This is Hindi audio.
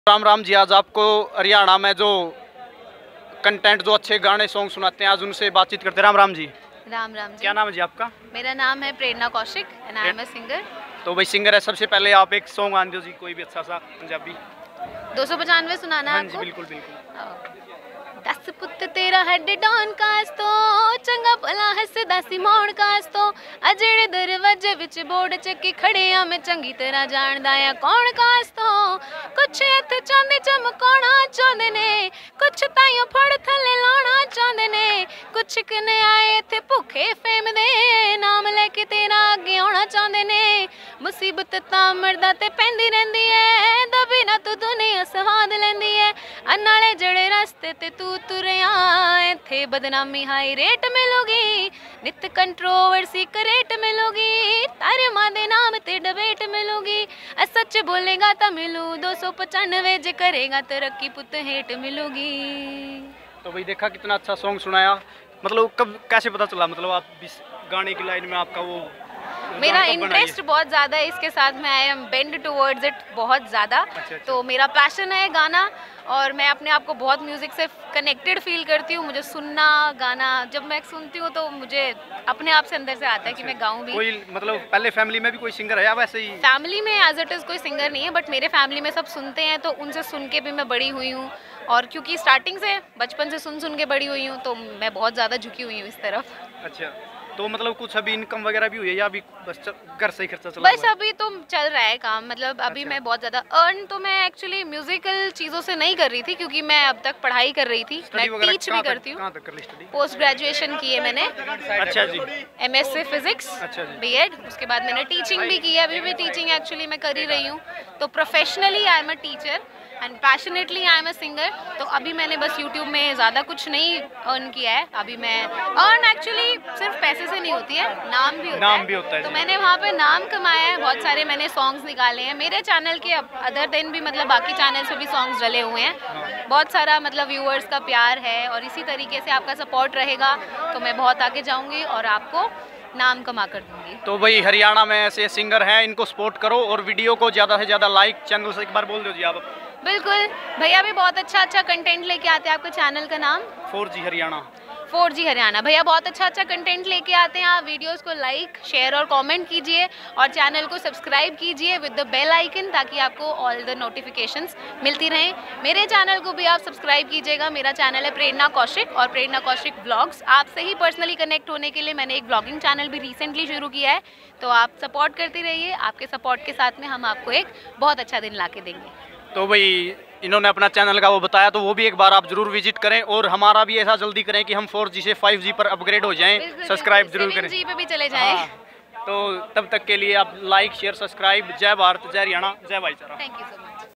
राम राम जी। आज आपको हरियाणा में जो कंटेंट जो अच्छे गाने सॉन्ग सुनाते हैं आज उनसे बातचीत करते हैं। राम राम जी। राम राम जी। क्या नाम है जी आपका? मेरा नाम है Prerna Kaushik and I am a singer. तो भाई सिंगर है, सबसे पहले आप एक सॉन्ग आन दो जी, कोई भी अच्छा सा पंजाबी। 295 सुनाना हाँ आपको? जी बिल्कुल बिल्कुल। 10 पुत्त तेरा हेड डॉन कास तो चंगा भला हसदा सी मौण कास तो अजड़े दरवाजे विच बोर्ड चक्की खड़े आ मैं चंगी तरह जानदा आ कौन कास तो कुछ इत्थे चांदी चमकाना चाहते ने कुछ ताइयों फड़ थले लाना चाहते ने कुछ कने आए इत्थे भुखे फेम दे नाम लेके तेरा अगे आना चाहते ने मुसीबत तां मरदा ते पैंदी रहिंदी है दबी ना तू दुनिया सवाद लैंदी है नाले जड़े रास्ते ते तू तुरिया इत्थे बदनामी हाई रेट मिलोगी नित कंट्रोवर्सी करेट मिलोगी तारे मां दे नाम ते डिबेट मिलोगी सच बोलेगा तो मिलू 295 जे करेगा तरक्की पुत हेट मिलोगी। तो भाई देखा कितना अच्छा सॉन्ग सुनाया, मतलब कब कैसे पता चला, मतलब आप इस गाने की लाइन में आपका वो मेरा इंटरेस्ट बहुत ज़्यादा है इसके साथ में, I am bend towards it बहुत ज़्यादा। अच्छा। तो मेरा पैशन है गाना और मैं अपने आप को बहुत म्यूज़िक से कनेक्टेड फील करती हूँ। मुझे सुनना गाना जब मैं सुनती हूँ तो मुझे अपने आप से अंदर से आता है कि मैं गाऊँ भी। कोई मतलब पहले फैमिली में भी कोई सिंगर है या वैसे ही? फैमिली में एज इट इज़ कोई सिंगर नहीं है बट मेरे फैमिली में सब सुनते हैं तो उनसे सुन के भी मैं बड़ी हुई हूँ और क्योंकि स्टार्टिंग से बचपन से सुन के बड़ी हुई हूँ तो मैं बहुत ज़्यादा झुकी हुई हूँ इस तरफ। अच्छा, तो मतलब कुछ अभी इनकम वगैरह भी हुई है या अभी बस घर से ही खर्चा चला? बस अभी तो चल रहा है काम, मतलब अभी मैं बहुत ज़्यादा अर्न तो मैं एक्चुअली म्यूजिकल चीज़ों से नहीं कर रही थी क्योंकि मैं अब तक पढ़ाई कर रही थी, मैं टीच भी करती हूँ। कहाँ तक कर ली स्टडी? पोस्ट ग्रेजुएशन की है मैंने। अच्छा जी। MSc फिजिक्स, अच्छा जी। B.Ed, उसके बाद मैंने टीचिंग भी की है, अभी भी टीचिंग एक्चुअली मैं कर ही रही हूँ। तो professionally I am a teacher and passionately I am a singer. तो अभी मैंने बस यूट्यूब में ज़्यादा कुछ नहीं अर्न किया है। अभी मैं अर्न एक्चुअली सिर्फ पैसे से नहीं होती है, नाम भी होता है। तो मैंने वहाँ पे नाम कमाया है, बहुत सारे मैंने सॉन्ग्स निकाले हैं मेरे चैनल के अदर देन भी, मतलब बाकी चैनल्स पे भी सॉन्ग्स डले हुए हैं। बहुत सारा मतलब व्यूअर्स का प्यार है और इसी तरीके से आपका सपोर्ट रहेगा तो मैं बहुत आगे जाऊँगी और आपको नाम कमा कर दूंगी। तो भाई हरियाणा में ऐसे सिंगर हैं, इनको सपोर्ट करो और वीडियो को ज़्यादा से ज़्यादा लाइक, चैनल से एक बार बोल दो जी आप। बिल्कुल, भैया भी बहुत अच्छा कंटेंट लेके आते हैं। आपके चैनल का नाम? 4G हरियाणा। 4G हरियाणा। भैया बहुत अच्छा कंटेंट लेके आते हैं। आप वीडियोस को लाइक, शेयर और कमेंट कीजिए और चैनल को सब्सक्राइब कीजिए विद द बेल आइकन ताकि आपको ऑल द नोटिफिकेशंस मिलती रहें। मेरे चैनल को भी आप सब्सक्राइब कीजिएगा। मेरा चैनल है प्रेरणा कौशिक और प्रेरणा कौशिक ब्लॉग्स। आपसे ही पर्सनली कनेक्ट होने के लिए मैंने एक ब्लॉगिंग चैनल भी रिसेंटली शुरू किया है, तो आप सपोर्ट करती रहिए। आपके सपोर्ट के साथ में हम आपको एक बहुत अच्छा दिन ला के देंगे। तो भाई इन्होंने अपना चैनल का वो बताया तो वो भी एक बार आप जरूर विजिट करें और हमारा भी ऐसा जल्दी करें कि हम 4G से 5G पर अपग्रेड हो जाएं। सब्सक्राइब जरूर करें। 7G पे भी चले जाएं। हाँ, तो तब तक के लिए आप लाइक, शेयर, सब्सक्राइब। जय भारत, जय हरियाणा, जय भाईचारा। Thank you so much.